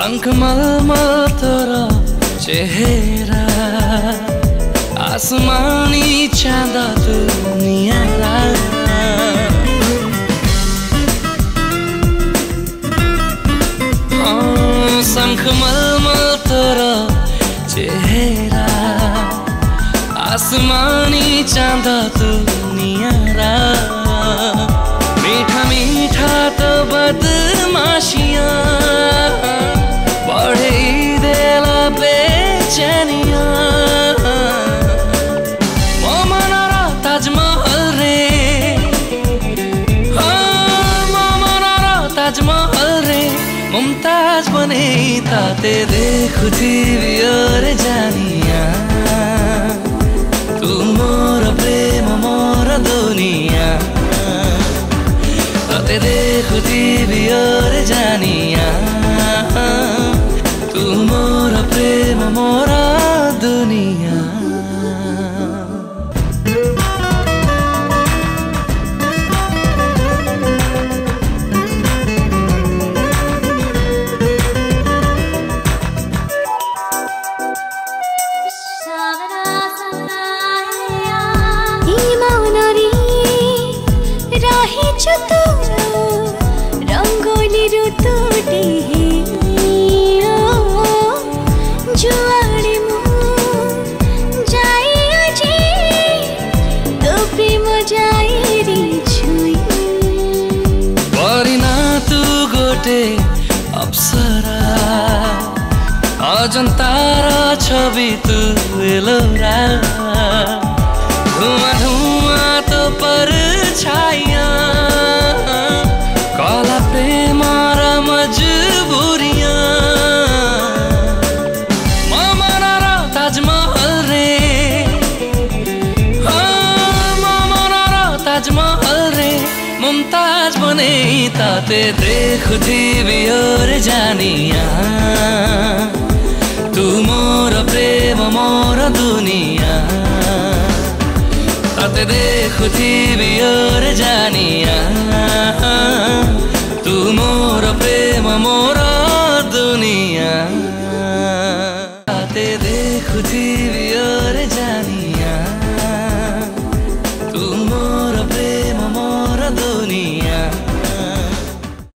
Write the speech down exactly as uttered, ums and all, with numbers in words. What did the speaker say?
शंख मलमल तोरा चेहरा आसमानी चांद दुनिया शंख मलमल तोरा चेहरा आसमानी चांद दुनिया मीठा मीठा तो बदमाशियां बढ़े देला बेचैनिया मोमनारा ताजमहल रे हाँ मोमनारा ताजमहल रे मुमताज बने ताते देखुथी और जानिया तू मोर प्रेम मोर दुनिया ताते देखुथी और जानिया तू मोर प्रेम मोर दुनिया रंगोली ऋतुटी जुआड़े मु जाई अजी तो प्रेम जाई रे छुई परिना तू गोटे अप्सरा अजन्तारा छवि तू एलोरा धुआं धुआं तो पर छाया काला प्रेम र मजबूरियां मोमनारा ताजमहल रे हाँ मोमनारा ताजमहल रे मुमताज बने ताते देखुथी और जानिया तू मोर प्रेम मोर दुनिया ताते देखुथी और जानिया